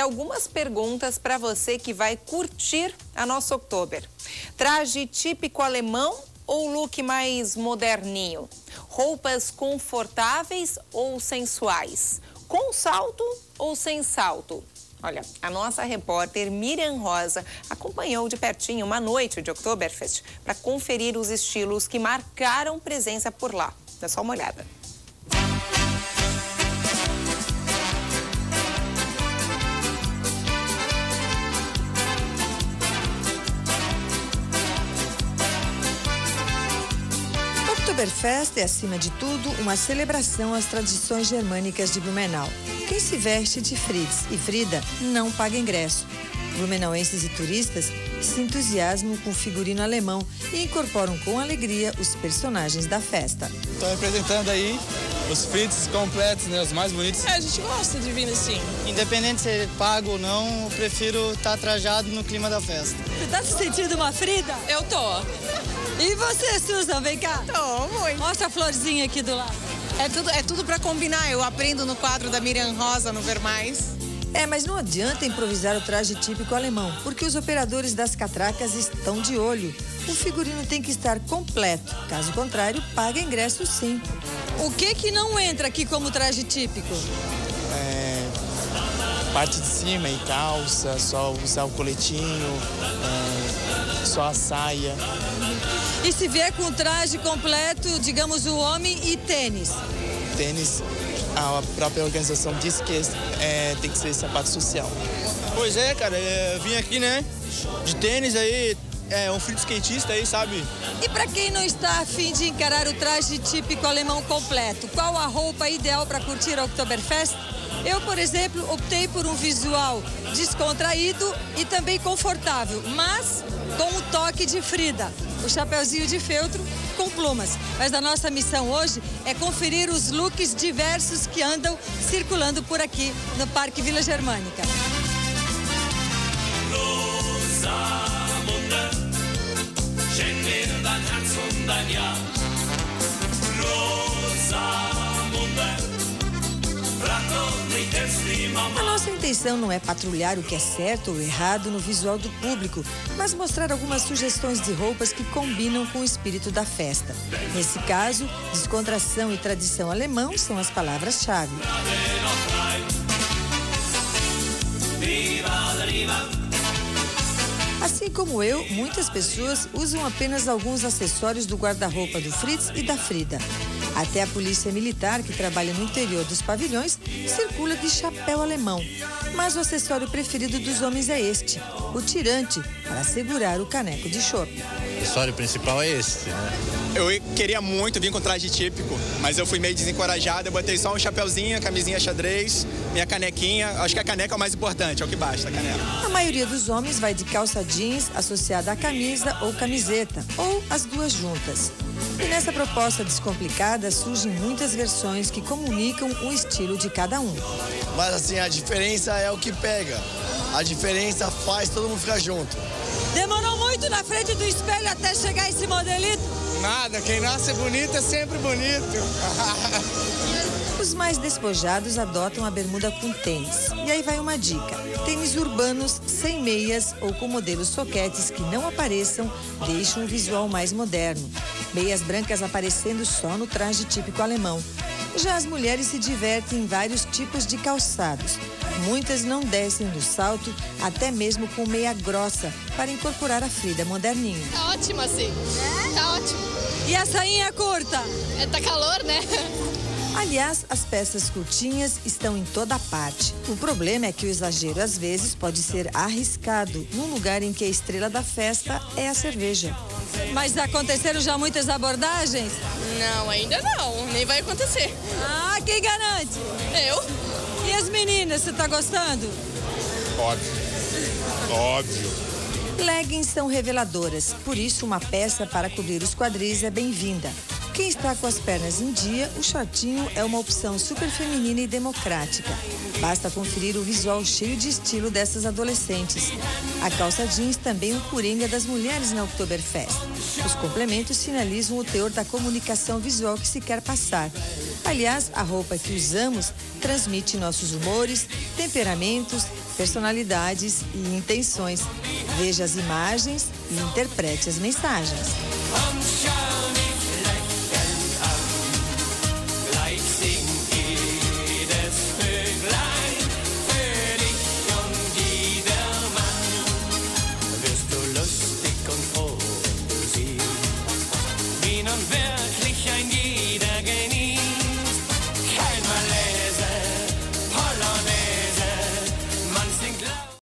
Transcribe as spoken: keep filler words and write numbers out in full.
algumas perguntas para você que vai curtir a nossa Oktober. Traje típico alemão ou look mais moderninho? Roupas confortáveis ou sensuais? Com salto ou sem salto? Olha, a nossa repórter Miriam Rosa acompanhou de pertinho uma noite de Oktoberfest para conferir os estilos que marcaram presença por lá. Dá só uma olhada. Oktoberfest é, acima de tudo, uma celebração às tradições germânicas de Blumenau. Quem se veste de Fritz e Frida não paga ingresso. Blumenauenses e turistas se entusiasmam com o figurino alemão e incorporam com alegria os personagens da festa. Estou representando aí os Fritz completos, né, os mais bonitos. É, a gente gosta de vir assim. Independente se é pago ou não, eu prefiro estar trajado no clima da festa. Você está se sentindo uma Frida? Eu tô. E você, Susan, vem cá. Tô, muito. Mostra a florzinha aqui do lado. É tudo, é tudo para combinar. Eu aprendo no quadro da Miriam Rosa, no Ver Mais. É, mas não adianta improvisar o traje típico alemão, porque os operadores das catracas estão de olho. O figurino tem que estar completo. Caso contrário, paga ingresso sim. O que que não entra aqui como traje típico? É, parte de cima e calça, só usar o coletinho, é, só a saia. E se vier com traje completo, digamos o homem e tênis? Tênis, a própria organização diz que é, tem que ser sapato social. Pois é, cara, eu vim aqui, né, de tênis aí, é um frito skatista aí, sabe? E para quem não está a fim de encarar o traje típico alemão completo, qual a roupa ideal para curtir a Oktoberfest? Eu, por exemplo, optei por um visual descontraído e também confortável, mas com um toque de Frida. O chapeuzinho de feltro com plumas. Mas a nossa missão hoje é conferir os looks diversos que andam circulando por aqui no Parque Vila Germânica. A nossa intenção não é patrulhar o que é certo ou errado no visual do público, mas mostrar algumas sugestões de roupas que combinam com o espírito da festa. Nesse caso, descontração e tradição alemão são as palavras-chave. Assim como eu, muitas pessoas usam apenas alguns acessórios do guarda-roupa do Fritz e da Frida. Até a polícia militar, que trabalha no interior dos pavilhões, circula de chapéu alemão. Mas o acessório preferido dos homens é este, o tirante, para segurar o caneco de chopp. O acessório principal é esse, né? Eu queria muito vir com traje típico, mas eu fui meio desencorajado, eu botei só um chapeuzinho, camisinha xadrez, minha canequinha. Acho que a caneca é o mais importante, é o que basta, a caneca. A maioria dos homens vai de calça jeans associada à camisa ou camiseta, ou as duas juntas. E nessa proposta descomplicada surgem muitas versões que comunicam o estilo de cada um. Mas assim, a diferença é o que pega. A diferença faz todo mundo ficar junto. Demorou muito na frente do espelho até chegar esse modelito? Nada, quem nasce bonito é sempre bonito. Os mais despojados adotam a bermuda com tênis. E aí vai uma dica. Tênis urbanos, sem meias ou com modelos soquetes que não apareçam, deixam um visual mais moderno. Meias brancas aparecendo só no traje típico alemão. Já as mulheres se divertem em vários tipos de calçados. Muitas não descem do salto, até mesmo com meia grossa, para incorporar a Frida moderninha. Tá ótimo assim. É? Tá ótimo. E a sainha curta? É, tá calor, né? Aliás, as peças curtinhas estão em toda parte. O problema é que o exagero, às vezes, pode ser arriscado, num lugar em que a estrela da festa é a cerveja. Mas aconteceram já muitas abordagens? Não, ainda não. Nem vai acontecer. Ah, quem garante? Eu. E as meninas, você tá gostando? Óbvio. Óbvio. Leggings são reveladoras, por isso uma peça para cobrir os quadris é bem-vinda. Quem está com as pernas em dia, o shortinho é uma opção super feminina e democrática. Basta conferir o visual cheio de estilo dessas adolescentes. A calça jeans também é um coringa das mulheres na Oktoberfest. Os complementos sinalizam o teor da comunicação visual que se quer passar. Aliás, a roupa que usamos transmite nossos humores, temperamentos, personalidades e intenções. Veja as imagens e interprete as mensagens.